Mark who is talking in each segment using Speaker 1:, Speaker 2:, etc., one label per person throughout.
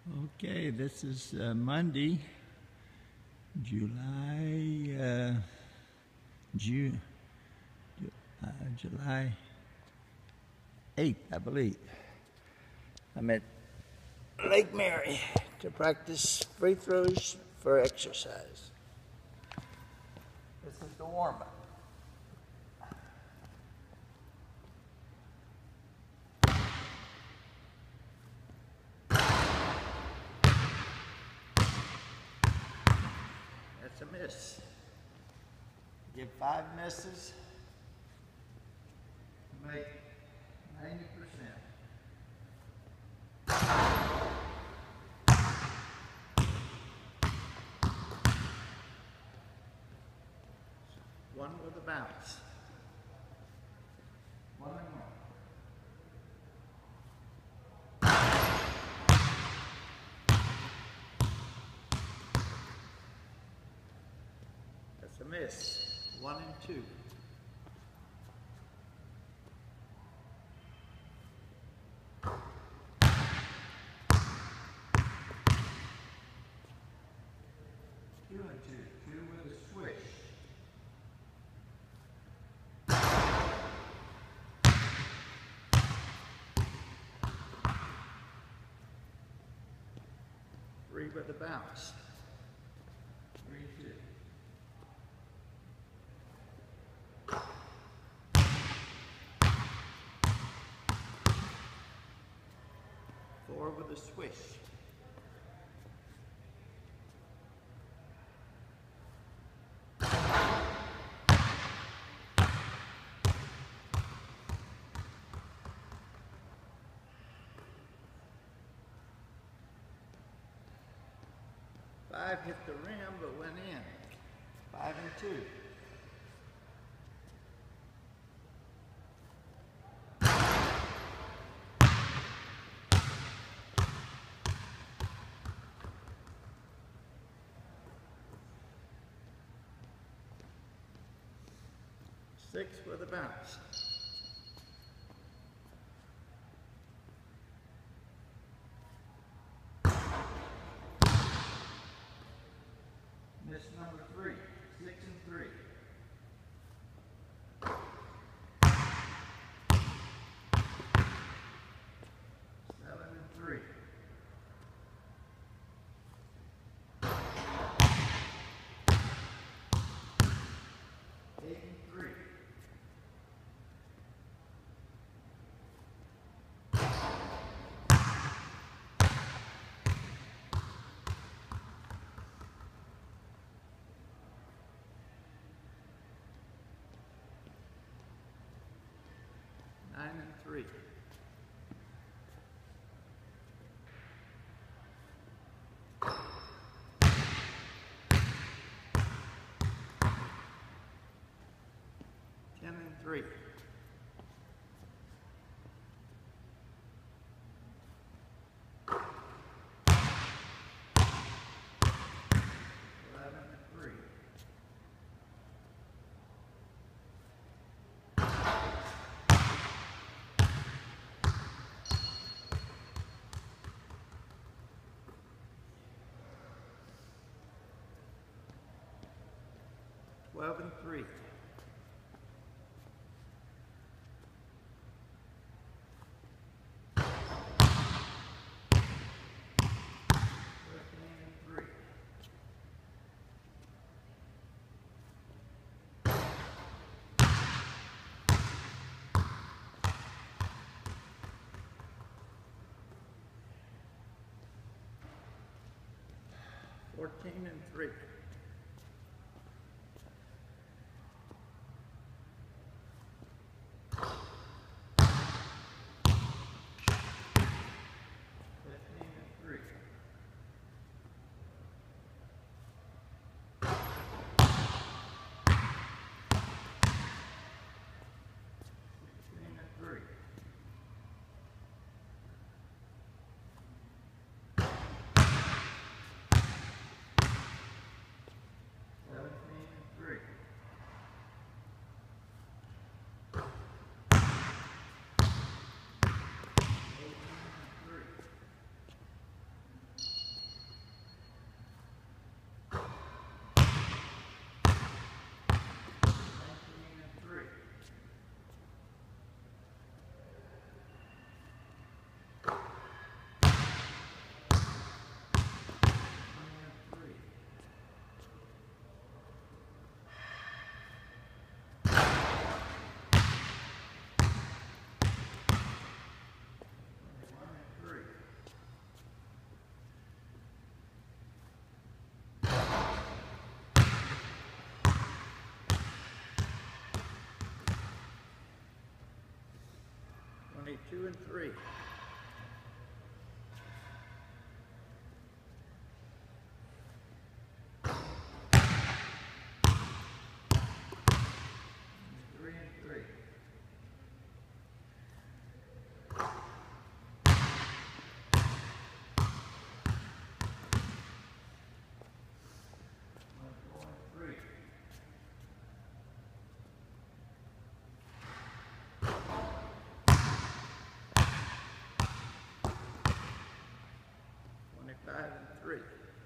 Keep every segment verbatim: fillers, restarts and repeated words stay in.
Speaker 1: Okay, this is uh, Monday, July, uh, Ju- Ju- uh, July eighth, I believe. I'm at Lake Mary to practice free throws for exercise. This is the warm-up. That's a miss. Give five misses, make ninety percent. One with a bounce. One and one. That's a miss. One and two. Two and two. Two with a swish. Three with a bounce. Three, two. Four with a swish. Five hit the rim but went in. Five and two. Six with a bounce. Miss number three. Six and three. Seven and three. Eight and three. Nine and three. Ten and three. Eleven and three. Twelve and three. Thirteen and three. Fourteen and three. Fifteen and three. Sixteen and three. Twenty-two and three. Three and three. Twenty-four and three. Twenty-five and three.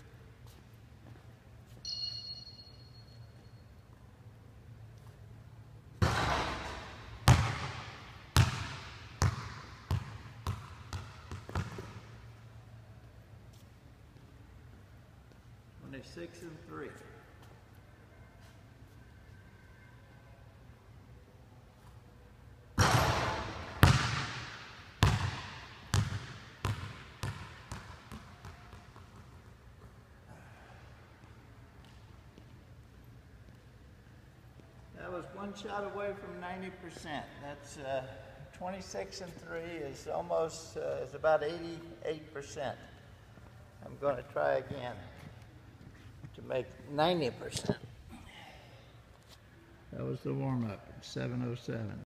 Speaker 1: Twenty-six and three. That was one shot away from ninety percent. That's uh, twenty-six and three is almost, uh, is about eighty-eight percent. I'm going to try again to make ninety percent. That was the warm-up, seven oh seven.